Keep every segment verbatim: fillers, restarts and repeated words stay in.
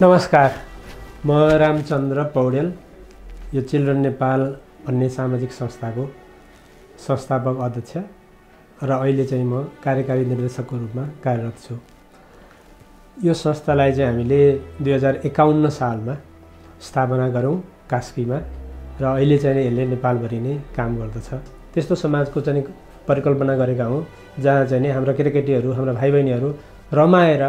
नमस्कार, म रामचन्द्र पौडेल यो चिल्ड्रन नेपाल भन्ने सामाजिक संस्थाको संस्थापक अध्यक्ष र अहिले चाहिँ म कार्यकारी निर्देशकको रूपमा कार्यरत छु। यो संस्थालाई चाहिँ हामीले दुई हजार एकाउन्न सालमा स्थापना गरौँ कास्कीमा र अहिले चाहिँ यसले नेपालभरि नै काम गर्दछ। त्यस्तो समाजको चाहिँ परिकल्पना गरेका हौँ जहाँ चाहिँ हाम्रो केटाकेटीहरू हाम्रा भाइ बहिनीहरू रमाएर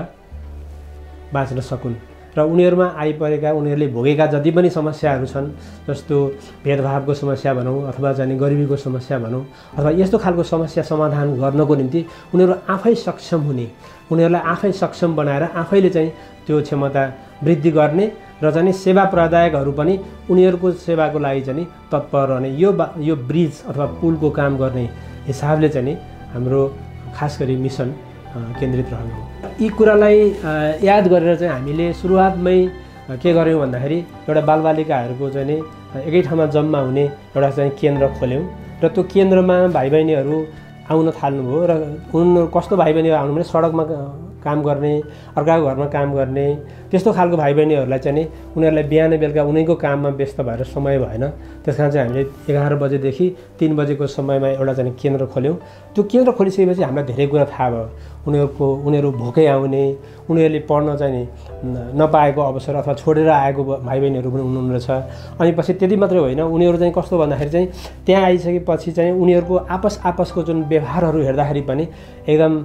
बाँच्न सकुन् र उनीहरुमा आइपरेका उनीहरूले भोगेका जति पनि समस्याहरू छन्, जस्तो भेदभावको समस्या भनौँ अथवा चाहिँ गरिबीको समस्या भनौँ अथवा यस्तो खालको समस्या समाधान गर्नको निम्ति उनीहरू आफै सक्षम हुने, उनीहरूलाई आफै सक्षम बनाएर आफैले चाहिँ त्यो क्षमता वृद्धि गर्ने र चाहिँ सेवा प्रदायकहरू पनि उनीहरूको सेवाको लागि चाहिँ तत्पर रहने यो यो ब्रिज अथवा पुलको काम गर्ने हिसाबले चाहिँ हाम्रो खास गरी मिसन केन्द्रित रहनु हो। यी कुरालाई याद गरेर चाहिँ हामीले सुरुवातमै के गर्यौँ भन्दाखेरि एउटा बालबालिकाहरूको चाहिँ नि एकै ठाउँमा जम्मा हुने एउटा चाहिँ केन्द्र खोल्यौँ र त्यो केन्द्रमा भाइ बहिनीहरू आउन थाल्नुभयो र उनीहरू कस्तो भाइ बहिनीहरू आउनु भने सडकमा काम गर्ने, अर्काको घरमा काम गर्ने त्यस्तो खालको भाइ बहिनीहरूलाई चाहिँ नि उनीहरूलाई बिहान बेलुका उनीको काममा व्यस्त भएर समय भएन। त्यसकारण चाहिँ हामीले एघार बजेदेखि तीन बजेको समयमा एउटा चाहिँ केन्द्र खोल्यौँ। त्यो केन्द्र खोलिसकेपछि हामीलाई धेरै कुरा थाहा भयो। उनीहरूको उनीहरू भोकै आउने, उनीहरूले पढ्न चाहिँ नपाएको अवसर अथवा छोडेर आएको भाइ बहिनीहरू पनि हुनुहुने रहेछ। अनि पछि त्यति मात्रै होइन, उनीहरू चाहिँ कस्तो भन्दाखेरि चाहिँ त्यहाँ आइसकेपछि चाहिँ उनीहरूको आपस आपसको जुन व्यवहारहरू हेर्दाखेरि पनि एकदम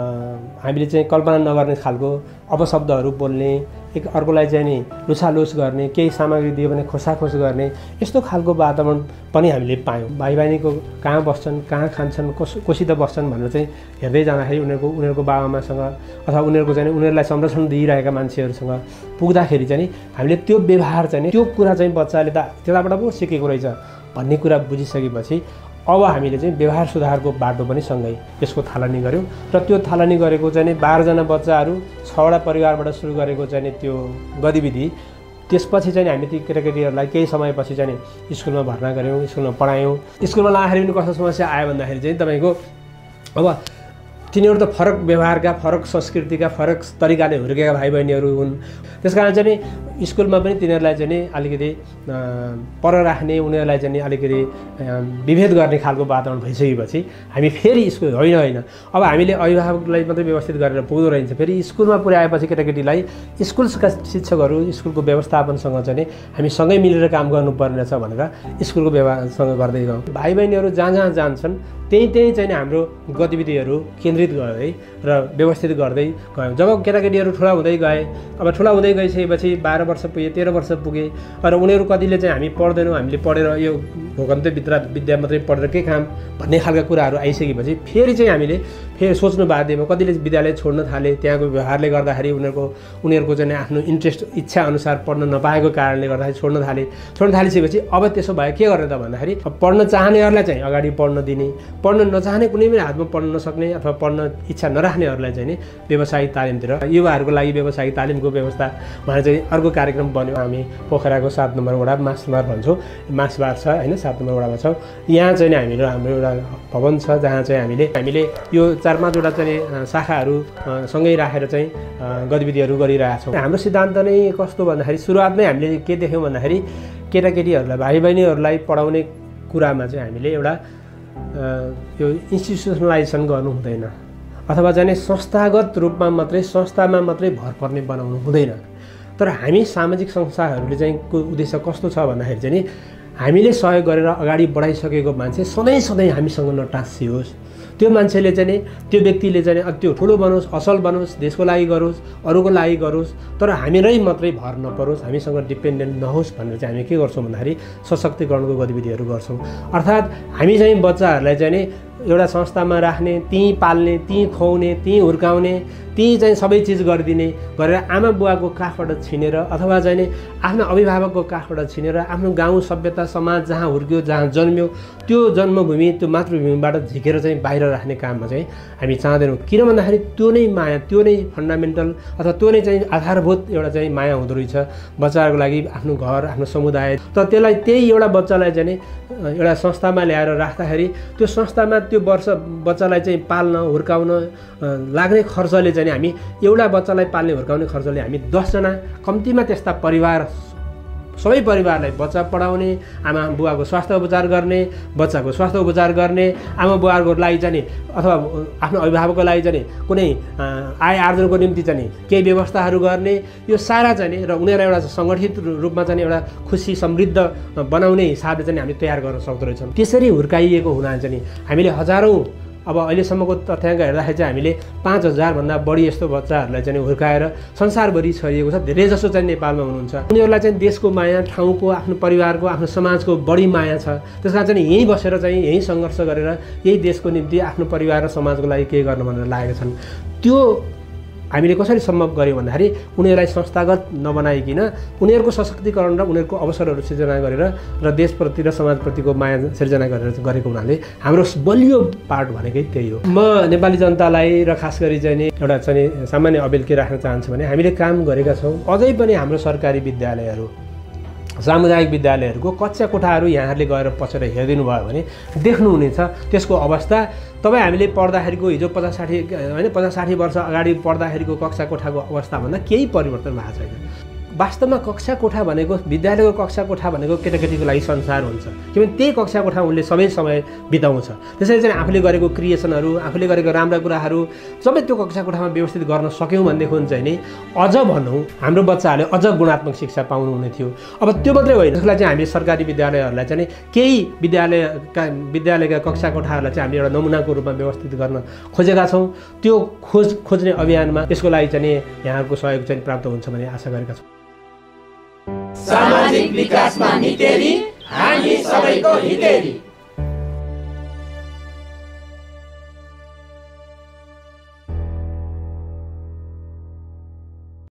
हामीले चाहिँ कल्पना नगर्ने खालको अपशब्दहरू बोल्ने, एक अर्कोलाई चाहिँ नि लुछालुछ गर्ने, केही सामग्री दियो भने खोसाखोस गर्ने, यस्तो खालको वातावरण पनि हामीले पायौँ। भाइ बहिनीको कहाँ बस्छन्, कहाँ खान्छन्, कस कोसित बस्छन् भनेर चाहिँ हेर्दै जाँदाखेरि उनीहरूको उनीहरूको बाबाआमासँग अथवा उनीहरूको चाहिँ उनीहरूलाई संरक्षण दिइरहेका मान्छेहरूसँग पुग्दाखेरि चाहिँ हामीले त्यो व्यवहार चाहिँ त्यो कुरा चाहिँ बच्चाले त त्यताबाट पो सिकेको रहेछ भन्ने कुरा बुझिसकेपछि अब हामीले चाहिँ व्यवहार सुधारको बाटो पनि सँगै यसको थालनी गऱ्यौँ र त्यो थालनी गरेको चाहिँ बाह्रजना बच्चाहरू छवटा परिवारबाट सुरु गरेको चाहिँ त्यो गतिविधि त्यसपछि चाहिँ हामी ती केटाकेटीहरूलाई केही समयपछि चाहिँ स्कुलमा भर्ना गऱ्यौँ, स्कुलमा पढायौँ। स्कुलमा लाँदाखेरि पनि कस्तो समस्या आयो भन्दाखेरि चाहिँ तपाईँको अब तिनीहरू त फरक व्यवहारका, फरक संस्कृतिका, फरक तरिकाले हुर्केका भाइ बहिनीहरू हुन्। त्यस कारण चाहिँ स्कुलमा पनि तिनीहरूलाई चाहिँ अलिकति पर राख्ने, उनीहरूलाई चाहिँ अलिकति विभेद गर्ने खालको वातावरण भइसकेपछि हामी फेरि स्कुल होइन होइन अब हामीले अभिभावकलाई मात्रै व्यवस्थित गरेर पुग्दो रहेछ। फेरि स्कुलमा पुर्याएपछि केटाकेटीलाई स्कुलका शिक्षकहरू, स्कुलको व्यवस्थापनसँग चाहिँ हामी सँगै मिलेर काम गर्नुपर्ने रहेछ भनेर स्कुलको व्यवहारसँग गर्दै गयौँ। भाइ बहिनीहरू जहाँ जहाँ जान्छन् त्यही त्यही चाहिँ हाम्रो गतिविधिहरू केन्द्रित गर्दै र व्यवस्थित गर्दै गयौँ। जब केटाकेटीहरू ठुला हुँदै गए, अब ठुला हुँदै गइसकेपछि बाह्र वर्ष पुगे, तेह्र वर्ष पुगे र उनीहरू कतिले चाहिँ हामी पढ्दैनौँ, हामीले पढेर यो भोगन्तै विद्या विद्या मात्रै पढेर के काम भन्ने खालका कुराहरू आइसकेपछि फेरि चाहिँ हामीले फेरि सोच्नु बाध्य भयो। कतिले विद्यालय छोड्न थाले, त्यहाँको व्यवहारले गर्दाखेरि उनीहरूको उनीहरूको चाहिँ आफ्नो इन्ट्रेस्ट इच्छा अनुसार पढ्न नपाएको कारणले गर्दाखेरि छोड्न थाले। छोड्न थालिसकेपछि अब त्यसो भयो के गर्ने त भन्दाखेरि पढ्न चाहनेहरूलाई चाहिँ अगाडि पढ्न दिने, पढ्न नचाहने कुनै पनि हातमा पढ्न नसक्ने अथवा पढ्न इच्छा नराख्नेहरूलाई चाहिँ नि व्यावसायिक तालिमतिर, युवाहरूको लागि व्यावसायिक तालिमको व्यवस्था भनेर चाहिँ अर्को कार्यक्रम बन्यो। हामी पोखराको सात नम्बर वडा मासबार भन्छौँ, मासबार छ होइन, सात नम्बर वडामा छौँ। यहाँ चाहिँ हामीहरू हाम्रो एउटा भवन छ जहाँ चाहिँ हामीले हामीले यो चार पाँचवटा चाहिँ शाखाहरू सँगै राखेर चाहिँ गतिविधिहरू गरिरहेका छौँ। हाम्रो सिद्धान्त नै कस्तो भन्दाखेरि सुरुवातमै हामीले के देख्यौँ भन्दाखेरि केटाकेटीहरूलाई, भाइ बहिनीहरूलाई पढाउने कुरामा चाहिँ हामीले एउटा यो इन्स्टिट्युसनलाइजेसन गर्नु हुँदैन अथवा चाहिँ संस्थागत रूपमा मात्रै, संस्थामा मात्रै भर पर्ने बनाउनु हुँदैन। तर हामी सामाजिक संस्थाहरूले चाहिँ को उद्देश्य कस्तो छ भन्दाखेरि चाहिँ हामीले सहयोग गरेर अगाडि बढाइसकेको मान्छे सधैँ सधैँ हामीसँग नटाँसियोस्। त्यो मान्छेले चाहिँ त्यो व्यक्तिले चाहिँ त्यो ठुलो बनोस्, असल बनोस्, देशको लागि गरोस्, अरूको लागि गरोस्, तर हामीरै मात्रै भर नपरोस्, हामीसँग डिपेन्डेन्ट नहोस् भनेर चाहिँ हामी के गर्छौँ भन्दाखेरि सशक्तिकरणको गतिविधिहरू गर्छौँ। अर्थात् हामी चाहिँ बच्चाहरूलाई चाहिँ एउटा संस्थामा राख्ने, त्यहीँ पाल्ने, त्यहीँ खुवाउने, त्यहीँ हुर्काउने, त्यहीँ चाहिँ सबै चिज गरिदिने गरेर आमा बुवाको काखबाट छिनेर अथवा चाहिँ आफ्नो अभिभावकको काखबाट छिनेर आफ्नो गाउँ सभ्यता समाज जहाँ हुर्क्यो, जहाँ जन्म्यो त्यो जन्मभूमि, त्यो मातृभूमिबाट झिकेर चाहिँ बाहिर राख्ने काममा चाहिँ हामी चाहँदैनौँ। किन भन्दाखेरि त्यो नै माया, त्यो नै फन्डामेन्टल अथवा त्यो नै चाहिँ आधारभूत एउटा चाहिँ माया हुँदो रहेछ बच्चाहरूको लागि, आफ्नो घर, आफ्नो समुदाय। तर त्यसलाई त्यही एउटा बच्चालाई चाहिँ एउटा संस्थामा ल्याएर राख्दाखेरि त्यो संस्थामा त्यो वर्ष बच्चालाई चाहिँ पाल्न हुर्काउन लाग्ने खर्चले चाहिँ हामी एउटा बच्चालाई पाल्ने हुर्काउने खर्चले हामी दसजना कम्तीमा त्यस्ता परिवार सबै परिवारलाई बच्चा पढाउने, आमा बुवाको स्वास्थ्य उपचार गर्ने, बच्चाको स्वास्थ्य उपचार गर्ने, आमा बुवाको लागि चाहिँ अथवा आफ्नो अभिभावकको लागि चाहिँ कुनै आय आर्जनको निम्ति चाहिँ केही व्यवस्थाहरू गर्ने, यो सारा चाहिँ र उनीहरूलाई एउटा सङ्गठित रूपमा चाहिँ एउटा खुसी समृद्ध बनाउने हिसाबले चाहिँ हामी तयार गर्न सक्दो रहेछौँ। त्यसरी हुर्काइएको हुनाले चाहिँ हामीले हजारौँ अब अहिलेसम्मको तथ्याङ्क हेर्दाखेरि चाहिँ हामीले पाँच हजारभन्दा बढी यस्तो बच्चाहरूलाई चाहिँ हुर्काएर संसारभरि छरिएको छ। धेरै जसो चाहिँ नेपालमा हुनुहुन्छ। उनीहरूलाई चाहिँ देशको माया, ठाउँको, आफ्नो परिवारको, आफ्नो समाजको बढी माया छ। त्यस कारण चाहिँ यहीँ बसेर चाहिँ यहीँ सङ्घर्ष गरेर यही देशको निम्ति आफ्नो परिवार र समाजको लागि के गर्न भनेर लागेका छन्। त्यो हामीले कसरी सम्भव गर्यौँ भन्दाखेरि उनीहरूलाई संस्थागत नबनाइकन उनीहरूको सशक्तिकरण र उनीहरूको अवसरहरू सिर्जना गरेर र देशप्रति र समाजप्रतिको माया सिर्जना गरेर गरेको हुनाले हाम्रो बलियो पार्ट भनेकै त्यही हो। म नेपाली जनतालाई र खास गरी चाहिँ एउटा चाहिँ सामान्य अपिल के राख्न चाहन्छु भने हामीले काम गरेका छौँ। अझै पनि हाम्रो सरकारी विद्यालयहरू, सामुदायिक विद्यालयहरूको कक्षा कोठाहरू यहाँहरूले गएर पसेर हेरिदिनु भयो भने देख्नुहुनेछ त्यसको अवस्था। तपाईँ हामीले पढ्दाखेरिको हिजो पचास साठी होइन पचास साठी वर्ष अगाडि पढ्दाखेरिको कक्षा कोठाको अवस्थाभन्दा केही परिवर्तन भएको छैन। वास्तवमा कक्षा कोठा भनेको, विद्यालयको कक्षा कोठा भनेको केटाकेटीको लागि संसार हुन्छ, किनभने त्यही कक्षा कोठा उनले सबै समय बिताउँछ। त्यसैले चाहिँ आफूले गरेको क्रिएसनहरू, आफूले गरेको राम्रा कुराहरू सबै त्यो कक्षा कोठामा व्यवस्थित गर्न सक्यौँ भनेदेखि चाहिँ नि अझ भनौँ हाम्रो बच्चाहरूले अझ गुणात्मक शिक्षा पाउनुहुने थियो। अब त्यो मात्रै होइन, त्यसलाई चाहिँ हामीले सरकारी विद्यालयहरूलाई चाहिँ केही विद्यालयका विद्यालयका कक्षा कोठाहरूलाई चाहिँ हामीले एउटा नमुनाको रूपमा व्यवस्थित गर्न खोजेका छौँ। त्यो खोज खोज्ने अभियानमा यसको लागि चाहिँ यहाँको सहयोग चाहिँ प्राप्त हुन्छ भन्ने आशा गरेका छौँ। सामाजिक विकासमा नितेरी हामी सबैको हितेरी।